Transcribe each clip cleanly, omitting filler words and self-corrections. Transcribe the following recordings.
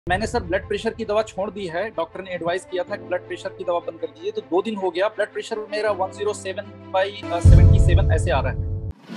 मैंने sir blood pressure की दवा छोड़ दी है। डॉक्टर ने एडवाइस किया था कि ब्लड प्रेशर की दवा बंद कर दीजिए, तो 2 दिन हो गया। ब्लड प्रेशर मेरा 107/77 ऐसे आ रहा है।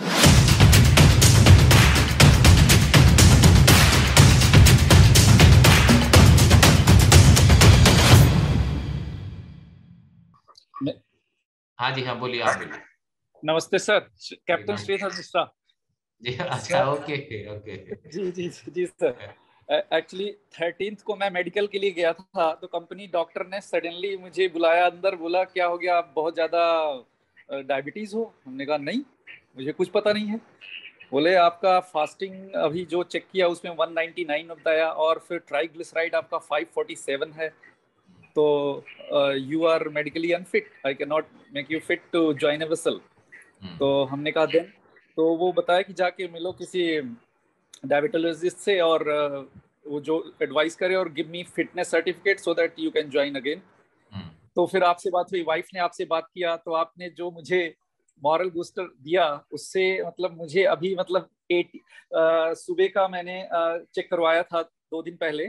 हाँ जी, हाँ बोलिए, आप बोलिए। नमस्ते सर, कैप्टन श्रीधर मिश्रा जी अच्छा, सर। Okay okay. जी जी जी सर। एक्चुअली 13th को मैं मेडिकल के लिए गया था, तो कंपनी डॉक्टर ने सडनली मुझे बुलाया अंदर, बोला क्या हो गया, आप बहुत ज्यादा डायबिटीज हो। हमने कहा नहीं, मुझे कुछ पता नहीं है। बोले आपका फास्टिंग अभी जो चेक किया उसमें 199 बताया, और फिर ट्राइग्लिसराइड आपका 547 है, तो you are medically unfit, I can not make you fit to join a vessel. तो हमने कहा देन, तो वो बताया कि जाके मिलो किसी डायबिटोलॉजिस्ट से, और वो जो एडवाइस करे, और give me fitness certificate so that you can join again. तो फिर आपसे बात हुई, वाइफ ने आपसे बात किया, तो आपने जो मुझे मॉरल बूस्टर दिया, उससे मतलब मुझे अभी मतलब 80 सुबह का मैंने चेक करवाया था 2 दिन पहले,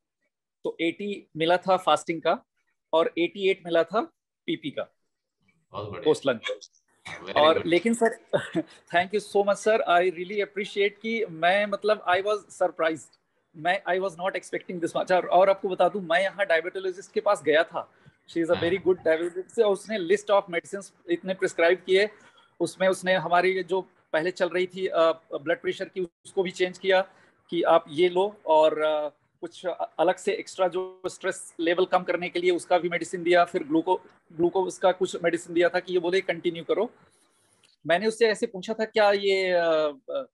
तो 80 मिला था फास्टिंग का, और 88 मिला था पीपी का बहुत बढ़िया, पोस्ट लंच। वेरी और गुड। लेकिन sir thank you so much sir, I really appreciate कि मैं मतलब आई वाज सरप्राइज्ड, मैं I was not expecting this much. और आपको बता दूं, मैं यहाँ डायबिटोलॉजिस्ट के पास गया था, she is a very good diabetologist, और उसने लिस्ट ऑफ मेडिसिन इतने प्रिस्क्राइब किए। उसमें उसने हमारी जो पहले चल रही थी ब्लड प्रेशर की, उसको भी चेंज किया कि आप ये लो, और कुछ अलग से एक्स्ट्रा जो स्ट्रेस लेवल कम करने के लिए उसका भी मेडिसिन दिया। फिर ग्लूकोज का कुछ मेडिसिन दिया था कि ये बोले कंटिन्यू करो। मैंने उससे ऐसे पूछा था क्या ये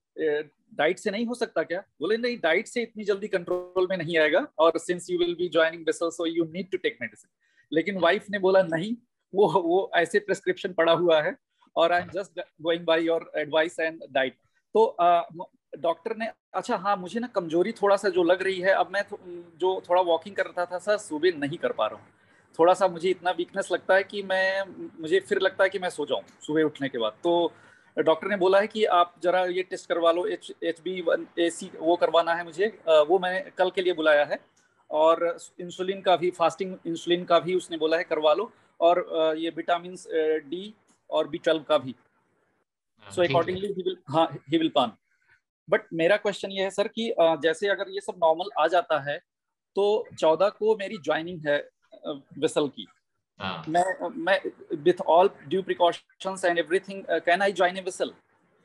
डाइट से नहीं हो सकता क्या? बोले नहीं, डाइट से इतनी जल्दी कंट्रोल में नहीं आएगा, और since you will be joining vessel so you need to take medicine. लेकिन वाइफ ने बोला नहीं, वो ऐसे प्रेस्क्रिप्शन पड़ा हुआ है, और I am just going by your advice and diet. तो डॉक्टर ने, अच्छा हाँ, मुझे ना कमजोरी थोड़ा सा जो लग रही है, अब मैं जो थोड़ा वॉकिंग कर रहा था सर, सुबह नहीं कर पा रहा हूँ। थोड़ा सा मुझे इतना वीकनेस लगता है कि मुझे फिर लगता है कि मैं सो जाऊं सुबह उठने के बाद। तो डॉक्टर ने बोला है कि आप जरा ये टेस्ट करवा लो, HbA1c वो करवाना है मुझे, वो मैंने कल के लिए बुलाया है। और इंसुलिन का भी, फास्टिंग इंसुलिन का भी उसने बोला है करवा लो, और ये विटामिन डी और B12 का भी। सो ठीक है। अकॉर्डिंगली ही विल प्लान। बट मेरा क्वेश्चन ये है सर कि जैसे अगर ये सब नॉर्मल आ जाता है, तो 14 को मेरी ज्वाइनिंग है वेसल की। हाँ मैं with all due precautions and everything, can I join a vessel?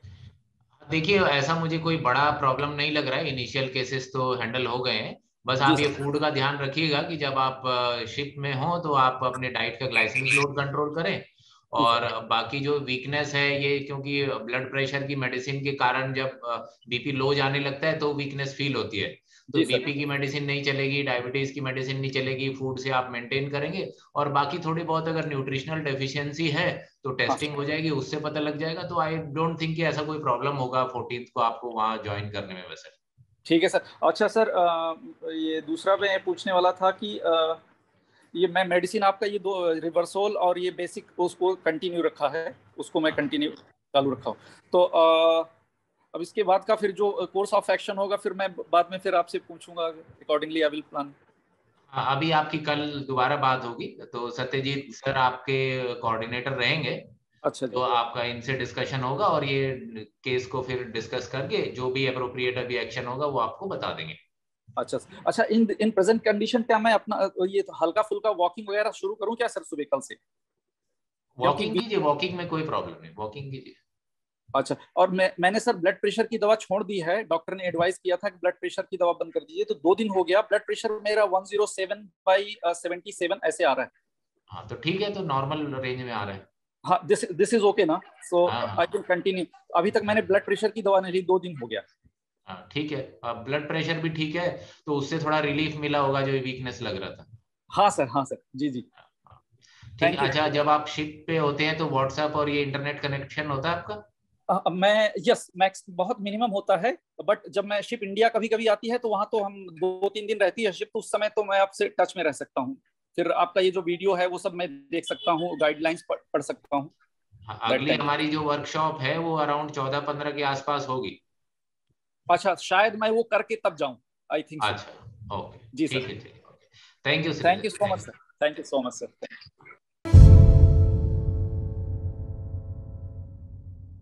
देखिए, ऐसा मुझे कोई बड़ा प्रॉब्लम नहीं लग रहा है, इनिशियल केसेस तो हैंडल हो गए हैं। बस जी आप ये सर। फूड का ध्यान रखिएगा कि जब आप शिप में हो तो आप अपने डाइट का ग्लाइसेमिक लोड कंट्रोल करें। जी और सर। बाकी जो वीकनेस है ये, क्योंकि ब्लड प्रेशर की मेडिसिन के कारण जब बीपी लो जाने लगता है तो वीकनेस फील होती है। तो जी सर। बीपी की मेडिसिन नहीं चलेगी, डायबिटीज की मेडिसिन नहीं चलेगी, फूड से आप मेंटेन करेंगे। और बाकी थोड़ी बहुत अगर न्यूट्रिशनल डेफिशिएंसी है तो हाँ टेस्टिंग हो जाएगी, उससे पता लग जाएगा। तो आई डोंट थिंक कि ऐसा कोई प्रॉब्लम होगा 14th को आपको वहां ज्वाइन करने में वैसे। ठीक है सर। अच्छा सर, ये दूसरा मैं पूछने वाला था कि ये मैं मेडिसिन आपका ये दो रिवर्सोल और ये बेसिक उसको कंटिन्यू रखा है, उसको मैं हाँ कंटिन्यू चालू रखा हूँ। तो अब इसके बाद का फिर जो कोर्स ऑफ एक्शन होगा, फिर मैं बाद में फिर आपसे पूछूंगा, अकॉर्डिंगली आई विल प्लान। हाँ, अभी आपकी कल दोबारा बात होगी तो सत्यजीत सर आपके कोऑर्डिनेटर रहेंगे। अच्छा तो जी। आपका इनसे डिस्कशन होगा और ये केस को फिर डिस्कस करके जो भी अप्रोप्रिएट अभी एक्शन होगा वो आपको बता देंगे। अच्छा अच्छा, इन इन प्रेजेंट कंडीशन क्या मैं अपना ये तो हल्का फुल्का वॉकिंग वगैरह शुरू करूं क्या सर सुबह कल से? क्योंकि वॉकिंग कीजिए, वॉकिंग में कोई प्रॉब्लम नहीं, वॉकिंग कीजिए। अच्छा, और मैंने सर ब्लड प्रेशर की दवा छोड़ दी है। डॉक्टर ने एडवाइस किया था कि ब्लड प्रेशर की दवा बंद कर दीजिए, तो 2 दिन हो गया। ब्लड प्रेशर मेरा 107/77 ऐसे आ रहा है। हाँ तो ठीक है, तो नॉर्मल रेंज में आ रहा है। हाँ, दिस इज ओके ना? सो हाँ आई हाँ कैन कंटिन्यू। अभी तक मैंने ब्लड प्रेशर की दवा नहीं ली, 2 दिन हो गया। हाँ ठीक है। अब ब्लड प्रेशर भी ठीक है तो उससे थोड़ा रिलीफ मिला होगा जो वीकनेस लग रहा था। हाँ सर, हाँ सर, जी जी। हाँ, ठीक थैंक है। यू। अच्छा, जब आप शिप पे होते हैं तो व्हाट्सएप और ये इंटरनेट कनेक्शन होता है आपका? मैं यस मैक्स बहुत मिनिमम होता है। बट जब मैं शिप इंडिया कभी कभी आती है, तो वहां तो हम 2-3 दिन रहती है शिप, तो उस समय तो मैं आपसे टच में रह सकता हूँ। फिर आपका ये जो वीडियो है वो सब मैं देख सकता हूँ, गाइडलाइंस पढ़ सकता हूँ हाँ, दैट अगली टाइम। हमारी जो वर्कशॉप है वो अराउंड 14-15 के आसपास होगी। अच्छा, शायद मैं वो करके तब जाऊं, आई थिंक सो। अच्छा ओके जी ठीक सर, है, thank you thank you so much sir, thank you so much sir.